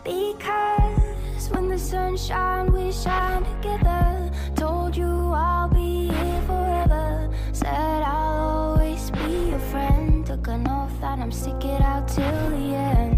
Because when the sun shines, we shine together. Told you I'll be here forever. Said I'll always be your friend. Took an oath that I'm stick it out till the end.